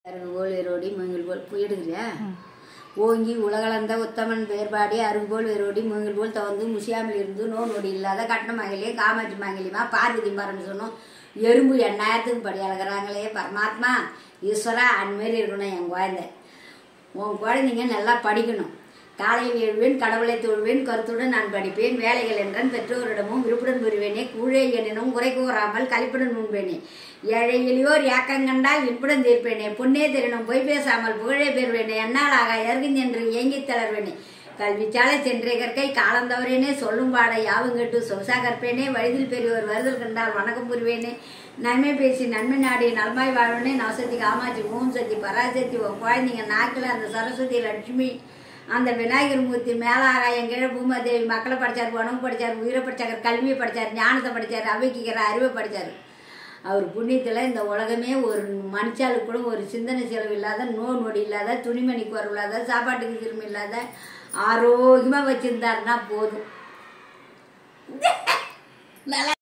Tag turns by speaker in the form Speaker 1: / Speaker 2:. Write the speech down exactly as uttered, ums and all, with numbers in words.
Speaker 1: அருகுபோல் வேரோடி மூங்கில் போல் போயிடுகிறியா ஓங்கி உலகளந்த உத்தமன் வேறுபாடி அருகுபோல் வேரோடி மூங்கில் போல் தவந்து முசியாமல் இருந்து நோ நொடி இல்லாத கட்டண மகிழியே காமாட்சி மகிழியமா பார்வதி மரம்னு சொன்னோம். எறும்பு எண்ணாயிரத்துக்கு படி அழகிறாங்களே பரமாத்மா ஈஸ்வரா அந்மாரி இருக்கணும். என் குழந்தை உன் குழந்தைங்க நல்லா படிக்கணும். காலையில் எழுவேன், கடவுளை தொழுவேன், கருத்துடன் நான் படிப்பேன், வேலைகள் என்றான் பெற்றோரிடமும் விருப்புடன் புரிவேனே, கூழே எனினும் குறை கூறாமல் கழிப்புடன் முன்பேனே, ஏழை எளியோர் ஏக்கங்கண்டால் இன்புடன் தீர்ப்பேனே, பொன்னே தெரியணும் பொய் பேசாமல் புகழே பெறுவேனே, என்னாலாக எருகின் என்று ஏங்கி தளர்வேனே, கல்விச்சாலை சென்றே கற்கை காலந்தவரேனே, சொல்லும் பாட யாவும் கேட்டு சொசா கற்பேனே, வயதில் பெரியவர் வருதல் கண்டால் வணக்கம் புரிவேனே, நன்மை பேசி நன்மை நாடி நலமாய் வாழ்வனே, நவசக்தி காமாட்சி ஓம் சக்தி பராசக்தி உன் குழந்தைங்க நாக்கில் அந்த சரஸ்வதி லட்சுமி அந்த விநாயகர் மூர்த்தி மேலாகாயம் கீழே பூமாதேவி மக்களை படித்தார், உணவு படித்தார், உயிரை படித்தார், கல்வியை படித்தார், ஞானத்தை படித்தார், அவைக்கிற அறிவை படித்தார். அவர் புண்ணியத்தில் இந்த உலகமே ஒரு மனுஷாளுக்கு கூட ஒரு சிந்தனை செலவு இல்லாத, நோ நொடி இல்லாத, துணிமணி குறவு இல்லாத, சாப்பாட்டுக்கு திரும்ப இல்லாத ஆரோக்கியமாக வச்சுருந்தாருன்னா போதும்.